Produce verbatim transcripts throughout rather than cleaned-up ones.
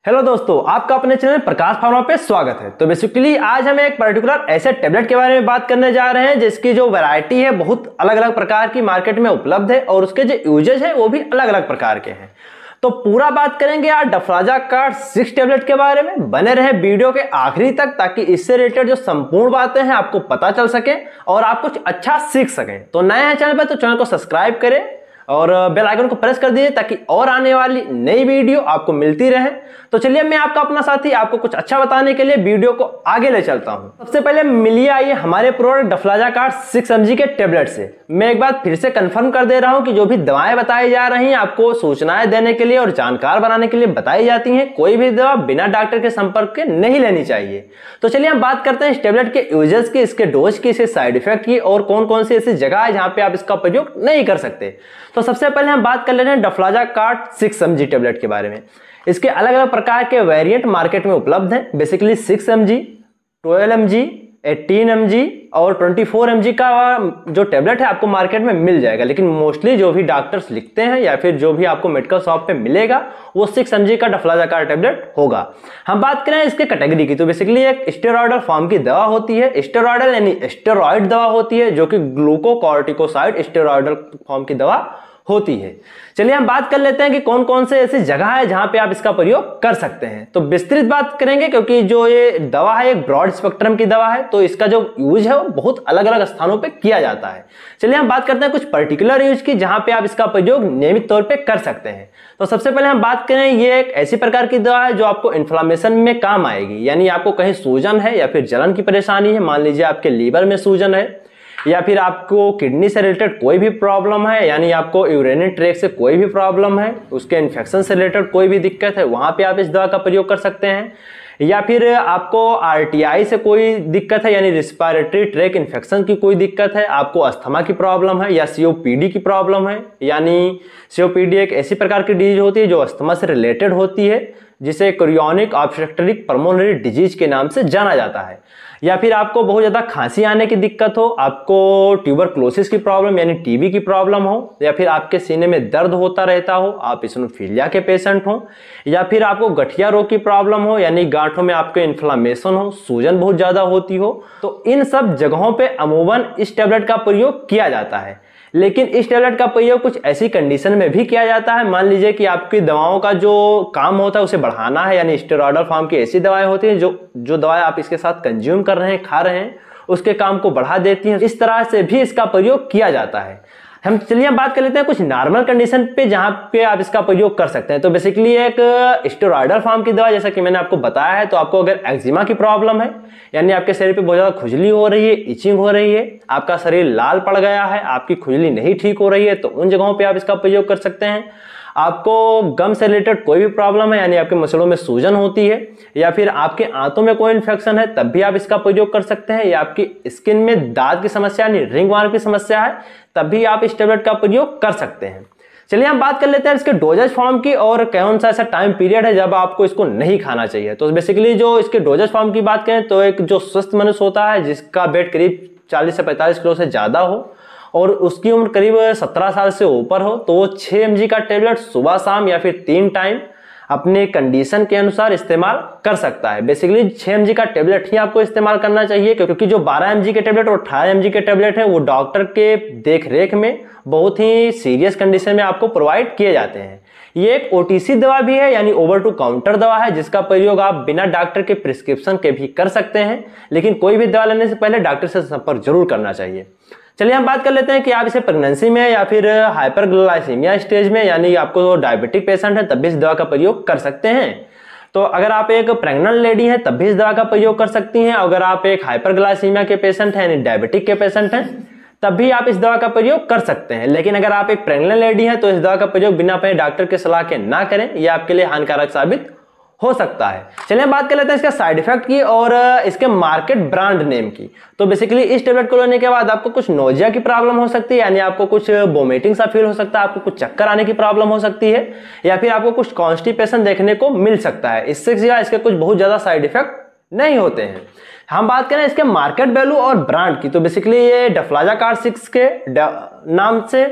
Hello दोस्तों, आपका अपने चैनल प्रकाश फार्मा पे स्वागत है। तो बेसिकली आज हम एक पर्टिकुलर ऐसे टेबलेट के बारे में बात करने जा रहे हैं जिसकी जो वैरायटी है बहुत अलग अलग प्रकार की मार्केट में उपलब्ध है और उसके जो यूजेज है वो भी अलग अलग प्रकार के हैं। तो पूरा बात करेंगे आज डफलाज़ाकार्ड सिक्स टेबलेट के बारे में। बने रहे वीडियो के आखिरी तक ताकि इससे रिलेटेड जो संपूर्ण बातें हैं आपको पता चल सके और आप कुछ अच्छा सीख सकें। तो नए हैं चैनल पर तो चैनल को सब्सक्राइब करें और बेल आइकन को प्रेस कर दीजिए ताकि और आने वाली नई वीडियो आपको मिलती रहे। तो चलिए मैं आपका अपना साथी आपको कुछ अच्छा बताने के लिए वीडियो को आगे ले चलता हूं। सबसे पहले मिलिए आइए हमारे product deflazacort six m g के टेबलेट से। मैं एक बार फिर से कंफर्म कर दे रहा हूं कि जो भी दवाएं बताई जा रही हैं आपको सूचनाएं देने के लिए और जानकार बनाने के लिए बताई जाती हैं। कोई भी दवा बिना डॉक्टर के संपर्क के नहीं लेनी चाहिए। तो चलिए हम बात करते हैं इस टेबलेट के यूजेस की, इसके डोज की, इसके साइड इफेक्ट की और कौन कौन सी ऐसी जगह है जहां पे आप इसका प्रयोग नहीं कर सकते। तो सबसे पहले हम बात कर ले रहे हैं deflazacort six m g tablet के बारे में। इसके अलग अलग प्रकार के वेरिएंट मार्केट में उपलब्ध हैं। Basically six m g, twelve m g, eighteen m g और ट्वेंटी फोर एम जी का जो टेबलेट है आपको मार्केट में मिल जाएगा। लेकिन मोस्टली जो भी डॉक्टर्स लिखते हैं या फिर जो भी आपको मेडिकल शॉप पे मिलेगा वो सिक्स एम जी का डफलाज़ाकार्ड टेबलेट होगा। हम बात करें इसके कैटेगरी की तो बेसिकली एक स्टेरॉयडल फॉर्म की दवा होती है। स्टेरॉयडल यानी स्टेरॉयड दवा होती है जो कि ग्लूकोकॉर्टिकोसाइड स्टेरॉयडल फॉर्म की दवा होती है। चलिए हम बात कर लेते हैं कि कौन कौन से ऐसी जगह है जहां पे आप इसका प्रयोग कर सकते हैं। तो विस्तृत बात करेंगे क्योंकि जो ये दवा है एक ब्रॉड स्पेक्ट्रम की दवा है तो इसका जो यूज है वो बहुत अलग अलग स्थानों पे किया जाता है। चलिए हम बात करते हैं कुछ पर्टिकुलर यूज की जहां पे आप इसका प्रयोग नियमित तौर पे कर सकते हैं। तो सबसे पहले हम बात करें ये एक ऐसी प्रकार की दवा है जो आपको इन्फ्लामेशन में काम आएगी। यानी आपको कहीं सूजन है या फिर जलन की परेशानी है, मान लीजिए आपके लीवर में सूजन है या फिर आपको किडनी से रिलेटेड कोई भी प्रॉब्लम है, यानी आपको यूरिनरी ट्रैक्ट से कोई भी प्रॉब्लम है, उसके इन्फेक्शन से रिलेटेड कोई भी दिक्कत है, वहां पे आप इस दवा का प्रयोग कर सकते हैं। या फिर आपको आरटीआई से कोई दिक्कत है यानी रिस्पायरेटरी ट्रैक इन्फेक्शन की कोई दिक्कत है, आपको अस्थमा की प्रॉब्लम है या सीओपीडी की प्रॉब्लम है। यानी सीओपीडी एक ऐसी प्रकार की डिजीज होती है जो अस्थमा से रिलेटेड होती है जिसे क्रोनिक ऑब्स्ट्रक्टिव पल्मोनरी डिजीज के नाम से जाना जाता है। या फिर आपको बहुत ज़्यादा खांसी आने की दिक्कत हो, आपको ट्यूबरक्लोसिस की प्रॉब्लम यानी टीबी की प्रॉब्लम हो, या फिर आपके सीने में दर्द होता रहता हो, आप इसिनोफिलिया के पेशेंट हो, या फिर आपको गठिया रोग की प्रॉब्लम हो यानी गांठों में आपके इन्फ्लामेशन हो, सूजन बहुत ज़्यादा होती हो, तो इन सब जगहों पे अमूमन इस टेबलेट का प्रयोग किया जाता है। लेकिन इस टेबलेट का प्रयोग कुछ ऐसी कंडीशन में भी किया जाता है, मान लीजिए कि आपकी दवाओं का जो काम होता है उसे बढ़ाना है, यानी स्टेरॉयडल फॉर्म की ऐसी दवाएं होती हैं जो जो दवाएं आप इसके साथ कंज्यूम कर रहे हैं, खा रहे हैं, उसके काम को बढ़ा देती हैं। इस तरह से भी इसका प्रयोग किया जाता है। हम चलिए हम बात कर लेते हैं कुछ नॉर्मल कंडीशन पे जहां पे आप इसका प्रयोग कर सकते हैं। तो बेसिकली एक स्टेरॉयडल फॉर्म की दवा जैसा कि मैंने आपको बताया है, तो आपको अगर एक्जिमा की प्रॉब्लम है यानी आपके शरीर पे बहुत ज्यादा खुजली हो रही है, इचिंग हो रही है, आपका शरीर लाल पड़ गया है, आपकी खुजली नहीं ठीक हो रही है, तो उन जगहों पे आप इसका प्रयोग कर सकते हैं। आपको गम से रिलेटेड कोई भी प्रॉब्लम है यानी आपके मसलों में सूजन होती है या फिर आपके आंतों में कोई इन्फेक्शन है तब भी आप इसका प्रयोग कर सकते हैं, या आपकी स्किन में दाद की समस्या यानी रिंगवर्म की समस्या है तब भी आप इस टेबलेट का प्रयोग कर सकते हैं। चलिए हम बात कर लेते हैं इसके डोजेज फॉर्म की और कौन सा ऐसा टाइम पीरियड है जब आपको इसको नहीं खाना चाहिए। तो बेसिकली जो इसके डोजेज फॉर्म की बात करें तो एक जो स्वस्थ मनुष्य होता है जिसका वेट करीब चालीस से पैंतालीस किलो से ज्यादा हो और उसकी उम्र करीब सत्रह साल से ऊपर हो तो वो छह एम जी का टेबलेट सुबह शाम या फिर तीन टाइम अपने कंडीशन के अनुसार इस्तेमाल कर सकता है। बेसिकली छह एम जी का टेबलेट ही आपको इस्तेमाल करना चाहिए क्योंकि जो बारह एम जी के टेबलेट और अठारह एम जी के टेबलेट है वो डॉक्टर के देख रेख में बहुत ही सीरियस कंडीशन में आपको प्रोवाइड किए जाते हैं। ये एक ओटीसी दवा भी है यानी ओवर टू काउंटर दवा है जिसका प्रयोग आप बिना डॉक्टर के प्रिस्क्रिप्शन के भी कर सकते हैं, लेकिन कोई भी दवा लेने से पहले डॉक्टर से संपर्क जरूर करना चाहिए। चलिए हम बात कर लेते हैं कि आप इसे प्रेगनेंसी में या फिर हाइपरग्लाइसीमिया स्टेज में यानी आपको डायबिटिक पेशेंट है तब भी इस दवा का प्रयोग कर सकते हैं। तो अगर आप एक प्रेग्नेंट लेडी हैं तब भी इस दवा का प्रयोग कर सकती हैं। अगर आप एक हाइपरग्लाइसीमिया के पेशेंट हैं यानी डायबिटिक के पेशेंट हैं तब भी आप इस दवा का प्रयोग कर सकते हैं। लेकिन अगर आप एक प्रेग्नेंट लेडी हैं तो इस दवा का प्रयोग बिना अपने डॉक्टर के सलाह के ना करें, यह आपके लिए हानिकारक साबित हो सकता है। चलिए बात कर लेते हैं इसका साइड इफेक्ट की और इसके मार्केट ब्रांड नेम की। तो बेसिकली इस टेबलेट को लेने के बाद आपको कुछ नोजिया की प्रॉब्लम हो सकती है यानी आपको कुछ वोमिटिंग सा फील हो सकता है, आपको कुछ चक्कर आने की प्रॉब्लम हो सकती है या फिर आपको कुछ कॉन्स्टिपेशन देखने को मिल सकता है। इससे सिवा इसके कुछ बहुत ज्यादा साइड इफेक्ट नहीं होते हैं। हम बात करें इसके मार्केट वैल्यू और ब्रांड की तो बेसिकली ये डफलाज़ाकार्ड सिक्स के नाम से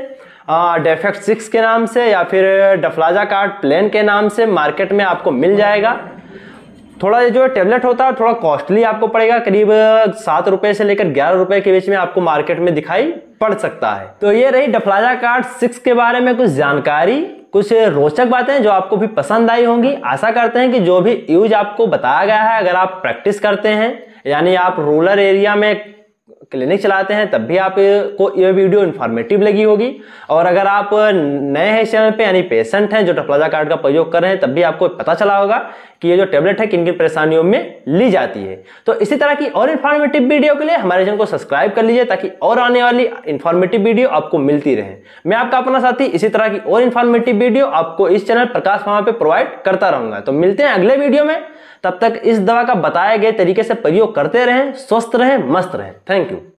डेफेक्ट सिक्स के नाम से या फिर डफलाजा कार्ड प्लेन के नाम से मार्केट में आपको मिल जाएगा। थोड़ा ये जो टेबलेट होता है थोड़ा कॉस्टली आपको पड़ेगा, करीब सात रुपए से लेकर ग्यारह रुपए के बीच में आपको मार्केट में दिखाई पड़ सकता है। तो ये रही डफलाजा कार्ड सिक्स के बारे में कुछ जानकारी, कुछ रोचक बातें जो आपको भी पसंद आई होंगी। आशा करते हैं कि जो भी यूज आपको बताया गया है, अगर आप प्रैक्टिस करते हैं यानी आप रूरल एरिया में क्लिनिक चलाते हैं तब भी आपको ये वीडियो इन्फॉर्मेटिव लगी होगी। और अगर आप नए हैं चैनल पे यानी पेशेंट हैं जो डफलाजा कार्ड का प्रयोग कर रहे हैं तब भी आपको पता चला होगा कि ये जो टेबलेट है किन किन परेशानियों में ली जाती है। तो इसी तरह की और इन्फॉर्मेटिव वीडियो के लिए हमारे चैनल को सब्सक्राइब कर लीजिए ताकि और आने वाली इन्फॉर्मेटिव वीडियो आपको मिलती रहे। मैं आपका अपना साथी इसी तरह की और इन्फॉर्मेटिव वीडियो आपको इस चैनल प्रकाश फार्मा पे प्रोवाइड करता रहूंगा। तो मिलते हैं अगले वीडियो में, तब तक इस दवा का बताए गए तरीके से प्रयोग करते रहें, स्वस्थ रहें, मस्त रहें। Thank you.